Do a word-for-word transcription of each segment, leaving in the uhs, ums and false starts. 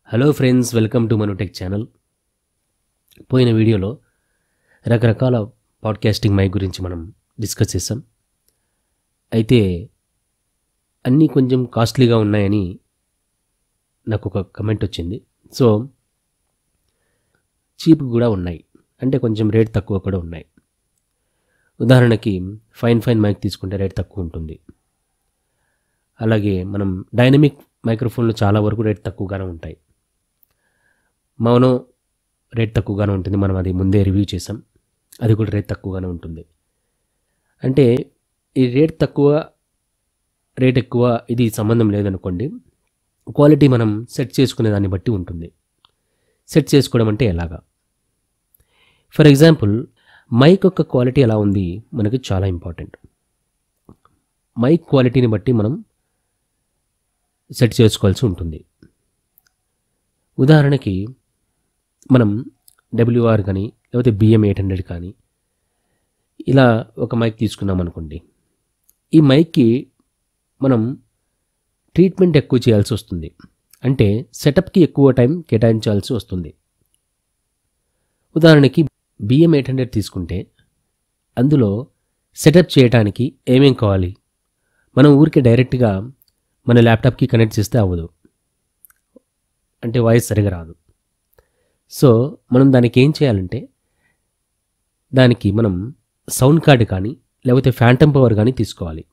Hello friends, welcome to Manutech channel. పోయిన వీడియోలో రకరకాల పాడ్కాస్టింగ్ మైక్ గురించి మనం డిస్కస్ చేసాం. అయితే అన్నీ కొంచెం కాస్ట్లీగా ఉన్నాయని నాకు ఒక కమెంట్ వచ్చింది. సో చీప్ కూడా ఉన్నాయి, అంటే కొంచెం రేట్ తక్కువ కూడా ఉన్నాయి. ఉదాహరణకి ఫైన్ ఫైన్ మైక్ తీసుకుంటే రేట్ తక్కువ ఉంటుంది. అలాగే మనం డైనమిక్ మైక్రోఫోన్లు చాలా వరకు రేట్ తక్కువగానే ఉంటాయి. మౌనో రేట్ తక్కువగానే ఉంటుంది, మనం అది ముందే రివ్యూ చేసాం, అది కూడా రేట్ తక్కువగానే ఉంటుంది. అంటే ఈ రేట్ తక్కువ రేట్ ఎక్కువ ఇది సంబంధం లేదనుకోండి. క్వాలిటీ మనం సెట్ చేసుకునే దాన్ని బట్టి ఉంటుంది. సెట్ చేసుకోవడం అంటే ఎలాగా? ఫర్ ఎగ్జాంపుల్, మైక్ యొక్క క్వాలిటీ ఎలా ఉంది మనకి చాలా ఇంపార్టెంట్. మైక్ క్వాలిటీని బట్టి మనం సెట్ చేసుకోవాల్సి ఉంటుంది. ఉదాహరణకి మనం డబ్ల్యూఆర్ కానీ లేకపోతే బిఎం ఎయిట్ హండ్రెడ్ కానీ ఇలా ఒక మైక్ తీసుకున్నాం అనుకోండి. ఈ మైక్కి మనం ట్రీట్మెంట్ ఎక్కువ చేయాల్సి వస్తుంది, అంటే సెటప్కి ఎక్కువ టైం కేటాయించాల్సి వస్తుంది. ఉదాహరణకి బిఎం ఎయిట్ హండ్రెడ్ తీసుకుంటే అందులో సెటప్ చేయడానికి ఏమేం కావాలి? మనం ఊరికే డైరెక్ట్గా మన ల్యాప్టాప్కి కనెక్ట్ చేస్తే అవ్వదు, అంటే వాయిస్ సరిగా రాదు. సో మనం దానికి ఏం చేయాలంటే దానికి మనం సౌండ్ కార్డ్ కానీ లేకపోతే ఫ్యాంటమ్ పవర్ కానీ తీసుకోవాలి.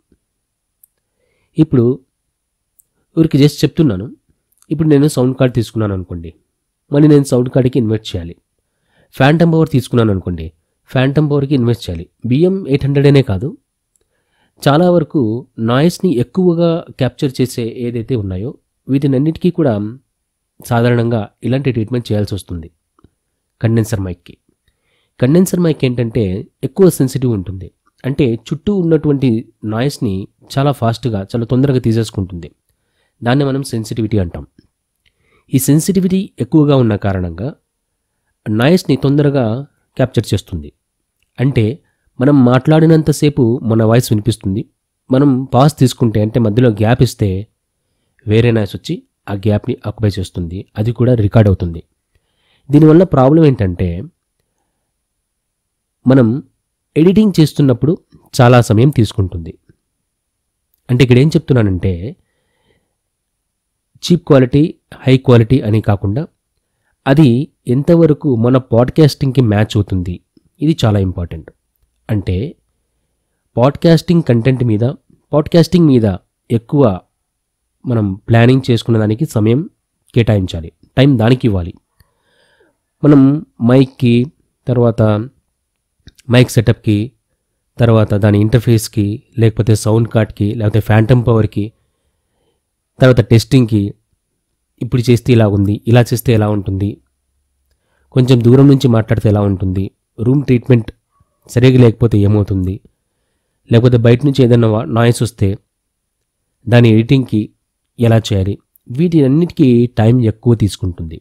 ఇప్పుడు ఊరికి జస్ట్ చెప్తున్నాను. ఇప్పుడు నేను సౌండ్ కార్డ్ తీసుకున్నాను అనుకోండి, మళ్ళీ నేను సౌండ్ కార్డ్కి ఇన్వెస్ట్ చేయాలి. ఫ్యాంటమ్ పవర్ తీసుకున్నాను అనుకోండి, ఫ్యాంటమ్ పవర్కి ఇన్వెస్ట్ చేయాలి. బిఎం ఎయిట్ హండ్రెడ్ అనే కాదు, చాలా వరకు నాయిస్ని ఎక్కువగా క్యాప్చర్ చేసే ఏదైతే ఉన్నాయో వీటినన్నిటికీ కూడా సాధారణంగా ఇలాంటి ట్రీట్మెంట్ చేయాల్సి వస్తుంది. కండెన్సర్ మైక్కి కండెన్సర్ మైక్ ఏంటంటే ఎక్కువ సెన్సిటివ్ ఉంటుంది, అంటే చుట్టూ ఉన్నటువంటి నాయిస్ని చాలా ఫాస్ట్గా చాలా తొందరగా తీసేసుకుంటుంది. దాన్ని మనం సెన్సిటివిటీ అంటాం. ఈ సెన్సిటివిటీ ఎక్కువగా ఉన్న కారణంగా నాయిస్ని తొందరగా క్యాప్చర్ చేస్తుంది. అంటే మనం మాట్లాడినంతసేపు మన వాయిస్ వినిపిస్తుంది. మనం పాజ్ తీసుకుంటే, అంటే మధ్యలో గ్యాప్ ఇస్తే వేరే నాయిస్ వచ్చి ఆ గ్యాప్ని ఆక్యుపై చేస్తుంది, అది కూడా రికార్డ్ అవుతుంది. దీనివల్ల ప్రాబ్లం ఏంటంటే మనం ఎడిటింగ్ చేస్తున్నప్పుడు చాలా సమయం తీసుకుంటుంది. అంటే ఇక్కడ ఏం చెప్తున్నానంటే చీప్ క్వాలిటీ హై క్వాలిటీ అని కాకుండా అది ఎంతవరకు మన పాడ్కాస్టింగ్కి మ్యాచ్ అవుతుంది, ఇది చాలా ఇంపార్టెంట్. అంటే పాడ్కాస్టింగ్ కంటెంట్ మీద పాడ్కాస్టింగ్ మీద ఎక్కువ మనం ప్లానింగ్ చేసుకున్న దానికి సమయం కేటాయించాలి, టైం దానికి ఇవ్వాలి. మనం మైక్కి, తర్వాత మైక్ సెటప్కి, తర్వాత దాని ఇంటర్ఫేస్కి, లేకపోతే సౌండ్ కార్డ్కి, లేకపోతే ఫ్యాంటమ్ పవర్కి, తర్వాత టెస్టింగ్కి, ఇప్పుడు చేస్తే ఇలా ఉంది, ఇలా చేస్తే ఎలా ఉంటుంది, కొంచెం దూరం నుంచి మాట్లాడితే ఎలా ఉంటుంది, రూమ్ ట్రీట్మెంట్ సరిగ్గా లేకపోతే ఏమవుతుంది, లేకపోతే బయట నుంచి ఏదైనా నాయిస్ వస్తే దాని ఎడిటింగ్కి ఎలా చేయాలి, వీటినన్నిటికీ టైం ఎక్కువ తీసుకుంటుంది.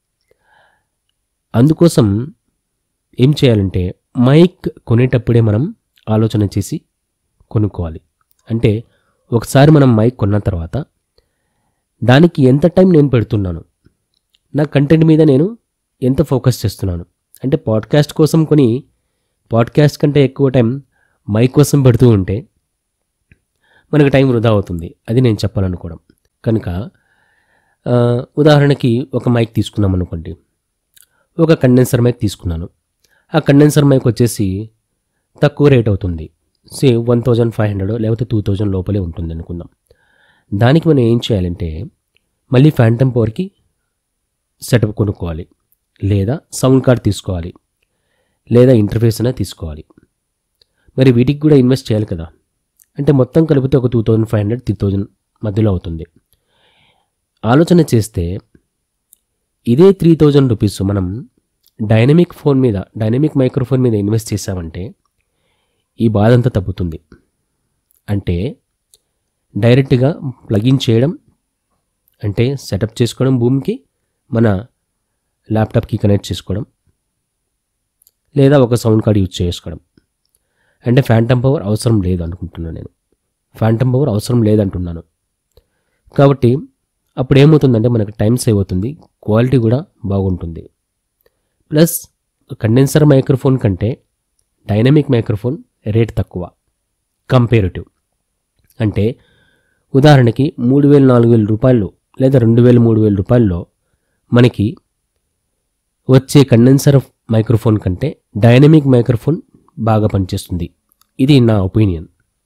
అందుకోసం ఏం చేయాలంటే మైక్ కొనేటప్పుడే మనం ఆలోచన చేసి కొనుక్కోవాలి. అంటే ఒకసారి మనం మైక్ కొన్న తర్వాత దానికి ఎంత టైం నేను పెడుతున్నాను, నా కంటెంట్ మీద నేను ఎంత ఫోకస్ చేస్తున్నాను. అంటే పాడ్కాస్ట్ కోసం కొని పాడ్కాస్ట్ కంటే ఎక్కువ టైం మైక్ కోసం పెడుతూ ఉంటే మనకు టైం వృధా అవుతుంది, అది నేను చెప్పాలనుకోవడం. కనుక ఉదాహరణకి ఒక మైక్ తీసుకున్నాం అనుకోండి, ఒక కండెన్సర్ మైక్ తీసుకున్నాను. ఆ కండెన్సర్ మైక్ వచ్చేసి తక్కువ రేట్ అవుతుంది, say one thousand five hundred లేకపోతే టూ థౌజండ్ లోపలే ఉంటుంది అనుకుందాం. దానికి మనం ఏం చేయాలంటే మళ్ళీ ఫ్యాంటమ్ పవర్కి సెటప్ కొనుక్కోవాలి, లేదా సౌండ్ కార్డ్ తీసుకోవాలి, లేదా ఇంటర్ఫేస్ అయినా తీసుకోవాలి. మరి వీటికి కూడా ఇన్వెస్ట్ చేయాలి కదా. అంటే మొత్తం కలిపితే ఒక two thousand five hundred three thousand మధ్యలో అవుతుంది. ఆలోచన చేస్తే ఇదే త్రీ థౌజండ్ రూపీస్ మనం డైనమిక్ ఫోన్ మీద డైనమిక్ మైక్రోఫోన్ మీద ఇన్వెస్ట్ చేసామంటే ఈ బాధ అంతా తగ్గుతుంది. అంటే డైరెక్ట్గా ప్లగిన్ చేయడం, అంటే సెటప్ చేసుకోవడం, భూమికి మన ల్యాప్టాప్కి కనెక్ట్ చేసుకోవడం, లేదా ఒక సౌండ్ కార్డ్ యూజ్ చేసుకోవడం. అంటే ఫ్యాంటమ్ పవర్ అవసరం లేదు అనుకుంటున్నాను నేను, ఫ్యాంటమ్ పవర్ అవసరం లేదంటున్నాను. కాబట్టి అప్పుడు ఏమవుతుందంటే మనకు టైం సేవ్ అవుతుంది, క్వాలిటీ కూడా బాగుంటుంది. ప్లస్ కండెన్సర్ మైక్రోఫోన్ కంటే డైనమిక్ మైక్రోఫోన్ రేట్ తక్కువ కంపేరిటివ్. అంటే ఉదాహరణకి మూడు వేలు నాలుగు వేల రూపాయలు లేదా రెండు వేలు మూడు వేల రూపాయల్లో మనకి వచ్చే కండెన్సర్ మైక్రోఫోన్ కంటే డైనమిక్ మైక్రోఫోన్ బాగా పనిచేస్తుంది. ఇది నా ఒపీనియన్.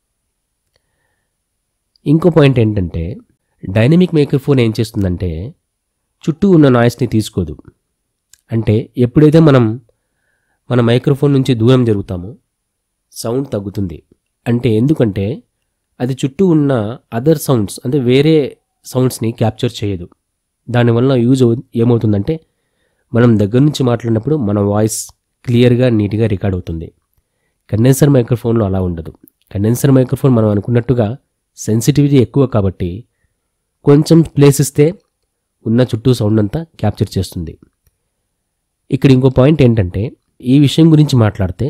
ఇంకో పాయింట్ ఏంటంటే డైనమిక్ మైక్రోఫోన్ ఏం చేస్తుందంటే చుట్టూ ఉన్న నాయిస్ని తీసుకోదు. అంటే ఎప్పుడైతే మనం మన మైక్రోఫోన్ నుంచి దూరం జరుగుతామో సౌండ్ తగ్గుతుంది. అంటే ఎందుకంటే అది చుట్టూ ఉన్న అదర్ సౌండ్స్ అంటే వేరే సౌండ్స్ని క్యాప్చర్ చేయదు. దానివల్ల యూజ్ ఏమవుతుందంటే మనం దగ్గర నుంచి మాట్లాడినప్పుడు మన వాయిస్ క్లియర్గా నీట్గా రికార్డ్ అవుతుంది. కండెన్సర్ మైక్రోఫోన్లో అలా ఉండదు. కండెన్సర్ మైక్రోఫోన్ మనం అనుకున్నట్టుగా సెన్సిటివిటీ ఎక్కువ కాబట్టి కొంచెం ప్లేస్ ఇస్తే ఉన్న చుట్టూ సౌండ్ అంతా క్యాప్చర్ చేస్తుంది. ఇక్కడ ఇంకో పాయింట్ ఏంటంటే ఈ విషయం గురించి మాట్లాడితే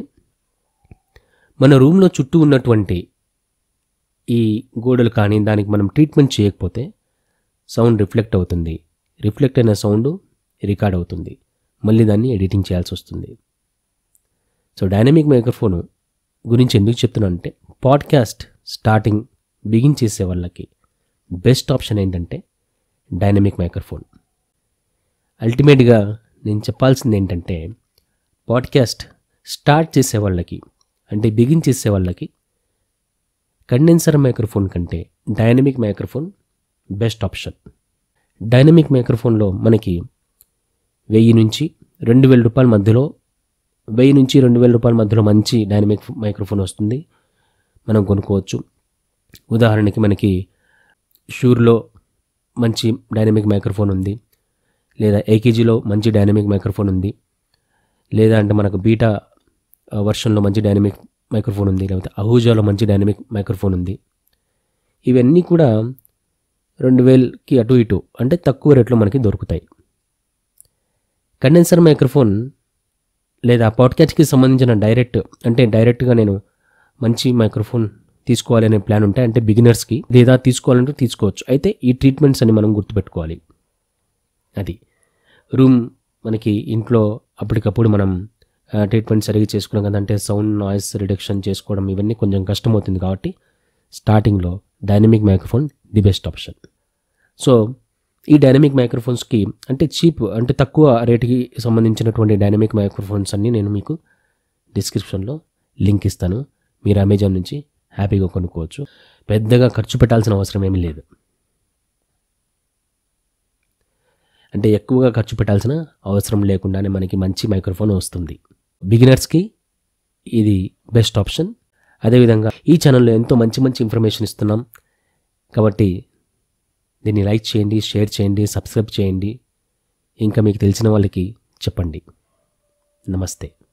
మన రూమ్లో చుట్టూ ఉన్నటువంటి ఈ గోడలు కానీ దానికి మనం ట్రీట్మెంట్ చేయకపోతే సౌండ్ రిఫ్లెక్ట్ అవుతుంది. రిఫ్లెక్ట్ అయిన సౌండ్ రికార్డ్ అవుతుంది. మళ్ళీ దాన్ని ఎడిటింగ్ చేయాల్సి వస్తుంది. సో డైనమిక్ మైక్రోఫోన్ గురించి ఎందుకు చెప్తున్నానంటే పాడ్కాస్ట్ స్టార్టింగ్ బిగిన్ చేసే వాళ్ళకి బెస్ట్ ఆప్షన్ ఏంటంటే డైనమిక్ మైక్రోఫోన్. అల్టిమేట్గా నేను చెప్పాల్సింది ఏంటంటే పాడ్కాస్ట్ స్టార్ట్ చేసే వాళ్ళకి అంటే బిగిన్ చేసే వాళ్ళకి కండెన్సర్ మైక్రోఫోన్ కంటే dynamic microphone best option. Dynamic మైక్రోఫోన్లో మనకి వెయ్యి నుంచి రెండు వేల రూపాయల మధ్యలో వెయ్యి నుంచి రెండు వేల రూపాయల మధ్యలో మంచి డైనమిక్ మైక్రోఫోన్ వస్తుంది, మనం కొనుక్కోవచ్చు. ఉదాహరణకి మనకి షూర్లో మంచి డైనమిక్ మైక్రోఫోన్ ఉంది, లేదా ఏకేజీలో మంచి డైనమిక్ మైక్రోఫోన్ ఉంది, లేదా అంటే మనకు బీటా వర్షన్లో మంచి డైనమిక్ మైక్రోఫోన్ ఉంది, లేకపోతే అహూజాలో మంచి డైనమిక్ మైక్రోఫోన్ ఉంది. ఇవన్నీ కూడా రెండు వేలకి అటు ఇటు అంటే తక్కువ రేట్లో మనకి దొరుకుతాయి. కండెన్సర్ మైక్రోఫోన్ లేదా పాడ్కాస్ట్కి సంబంధించిన డైరెక్ట్ అంటే డైరెక్ట్గా నేను మంచి మైక్రోఫోన్ తీసుకోవాలనే ప్లాన్ ఉంటే అంటే బిగినర్స్కి లేదా తీసుకోవాలంటే తీసుకోవచ్చు. అయితే ఈ ట్రీట్మెంట్స్ అని మనం గుర్తుపెట్టుకోవాలి. అది రూమ్ మనకి ఇంట్లో అప్పటికప్పుడు మనం ట్రీట్మెంట్ సరిగ్గా చేసుకున్నాం కదా అంటే సౌండ్ నాయిస్ రిడక్షన్ చేసుకోవడం ఇవన్నీ కొంచెం కష్టమవుతుంది. కాబట్టి స్టార్టింగ్లో dynamic microphone the best option. So ఈ డైనమిక్ మైక్రోఫోన్స్కి అంటే చీప్ అంటే తక్కువ రేటుకి సంబంధించినటువంటి డైనమిక్ మైక్రోఫోన్స్ అన్నీ నేను మీకు డిస్క్రిప్షన్లో లింక్ ఇస్తాను. మీరు అమెజాన్ నుంచి హ్యాపీగా కొనుక్కోవచ్చు. పెద్దగా ఖర్చు పెట్టాల్సిన అవసరం ఏమీ లేదు. అంటే ఎక్కువగా ఖర్చు పెట్టాల్సిన అవసరం లేకుండానే మనకి మంచి మైక్రోఫోన్ వస్తుంది. బిగినర్స్కి ఇది బెస్ట్ ఆప్షన్. అదేవిధంగా ఈ ఛానల్లో ఎంతో మంచి మంచి ఇన్ఫర్మేషన్ ఇస్తున్నాం కాబట్టి దీన్ని లైక్ చేయండి, షేర్ చేయండి, సబ్స్క్రైబ్ చేయండి. ఇంకా మీకు తెలిసిన వాళ్ళకి చెప్పండి. నమస్తే.